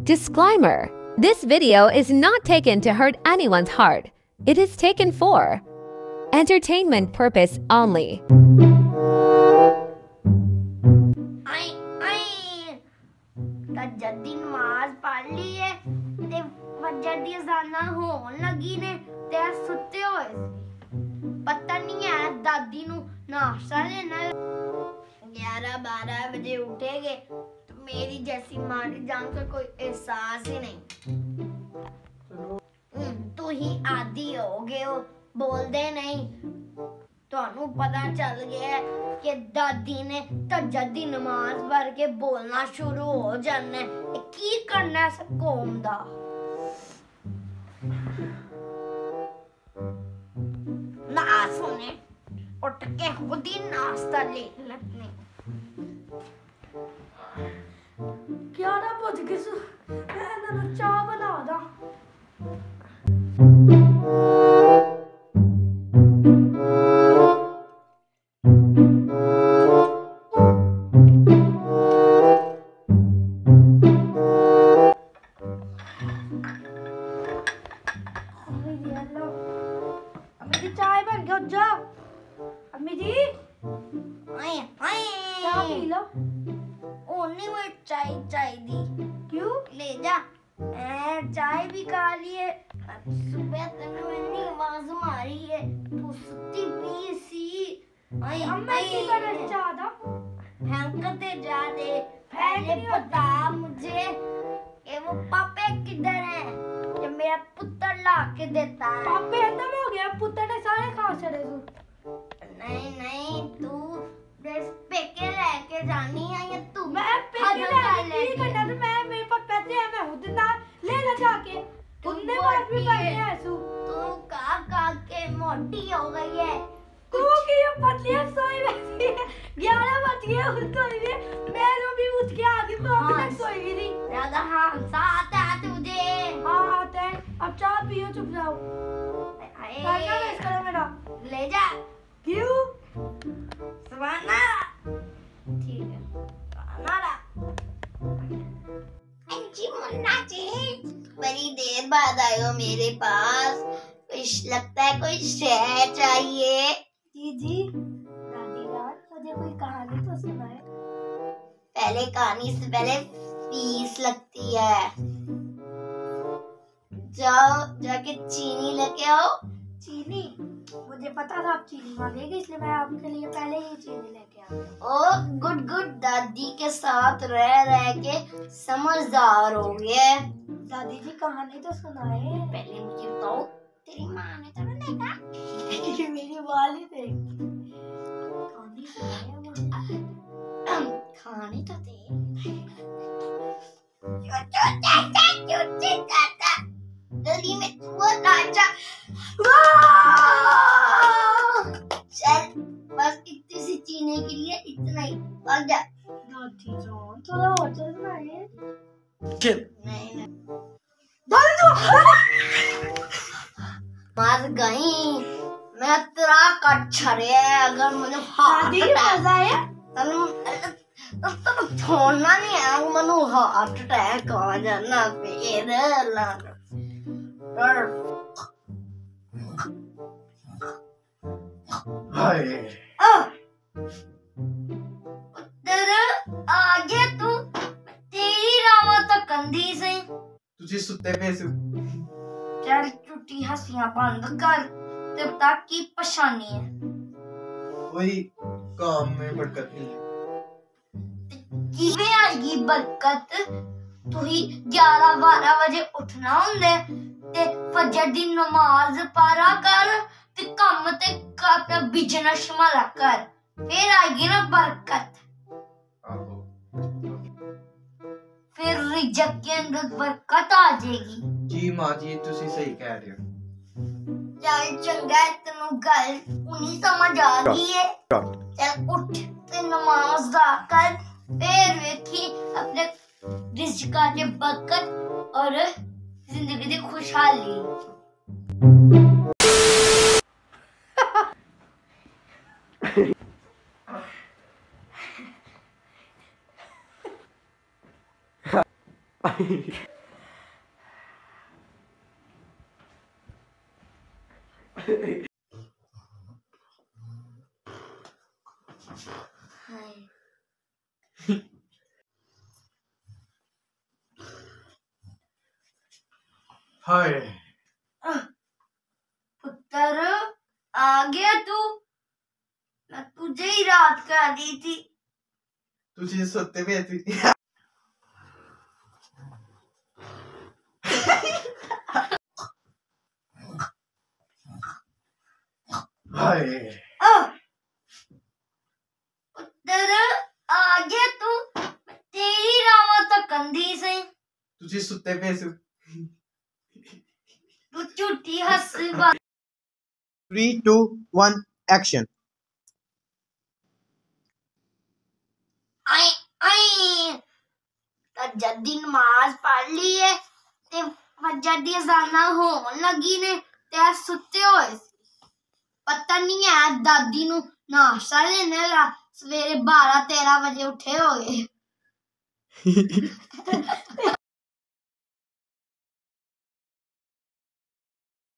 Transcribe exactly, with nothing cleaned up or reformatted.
Disclaimer: this video is not taken to hurt anyone's heart. It is taken for entertainment purpose only. आई आई तजद दी नमाज पढ़ ली है ते फजर दी अज़ाना होन लगी ने ते सुते होए पता नहीं है दादी नू नाश्ता देना ग्यारह बारह बजे उठेगे तो मेरी जैसी मारी जान का कोई एहसास ही नहीं। तू ही आदी हो गए हो बोलदे नहीं ਤੁਹਾਨੂੰ पता चल गया कि दादी ने तहज्जुद दी नमाज पढ़ के बोलना शुरू हो जाना है की करना है कौम दा। ना सुने उठ के खुद ही नाश्ता ले लगने ग्यारह बज गए मैं ना चाय बना दा। चाय बन गया जाओ अम्मी जी आए आए चाय पी लो ओनी वो चाय चाय दी क्यों ले जा ए चाय भी खा लिए सुबह तक मैंने आवाज मारी है तू सुती पी सी आए अम्मा की कर चाय दा फेंकते जा दे पहले बता मुझे कि वो पापे किधर है कि मेरा पुत्र ला के देता है। पापे खत्म हो गया पुत्र ने सारे खा छड़े तू नहीं नहीं तू बस पेके लेके जानी है या तू मैं पेके लेके की करना तो मैं मेरे पास पैसे है मैं खुद ना ले ले जाके तुमने बात भी करनी है सु तू का का के मोटी हो गई है तू की ये पतली सोई वैसी है ग्यारह बज गए उसको भी मैं तो भी उठ के आगे तो अभी तक सोई भी नहीं ज्यादा हाँ साथ है तुझे हाँ आते हैं अब चाय पियो चुप जाओ खाना वेस्ट करो मेरा ले जा क्यों सुबाना ठीक है नारा अंजी मुन्ना जी बड़ी देर बाद आए हो मेरे पास कुछ लगता है कोई शेर चाहिए। जी जी दादी यार मुझे कोई कहानी तो सुनाए। पहले कहानी से पहले फीस लगती है जाओ जाके चीनी लेके आओ। चीनी मुझे पता था आप चीनी मांगेंगे इसलिए मैं आपके लिए पहले ही चीनी लेके आ। ओ गुड गुड दादी के साथ रह रह के समझदार हो गए। दादी जी कहानी तो सुनाए। पहले मुझे बताओ तेरी माँ ने तो नहीं देखा ये मेरी वाली थी कहानी सुनाए खाने तो दे गली में चूहा नाचा चल बस इतनी सी चीने के लिए इतना ही भाग जा। दादी जान थोड़ा और चलना है नहीं नहीं मार गई मैं तेरा कच्छा रे अगर मुझे हाथ मजा है तब छोड़ना नहीं है मनु हार्ट अटैक आ जाना फिर हाय तेरे आगे तू तेरी रामा तो कंधी से तुझे सुते पे से चल झूठी हंसियां बंद कर ते बता की परेशानी है। वही काम में बरकत नहीं किवे आएगी बरकत तू ही ग्यारह बारह बजे उठना होंदे ते फजर दी नमाज पढ़ा कर ते काम ते अपना बिजनेस संभाला कर फिर आएगी ना बरकत। फिर रिजक के अंदर बरकत आ जाएगी। जी माँ जी तुसी सही कह रहे हो। चल चंगा तेनू गल उन्हीं समझ आ गई है चल उठ ते नमाज दा कर फिर वेखी अपने रिज़्क़ के बरकत और जिंदगी दी खुशहाली। Bye. हाय पुत्र आ गया तू। मैं तुझे ही रात का दी थी। तुझे सोते पे थी। हाय पुत्र आ गया तू। मैं तेरी रामा तो कंधी से। तुझे सुते पे तू झूठी हंस बात। Three two one action. आई आई तो जदी नमाज पढ़ ली है ते जदी अजाना होन लगी ने ते सुते होए पता नहीं है दादी नु नाश्ता देने ला सवेरे बारह तेरह बजे उठे हो गए।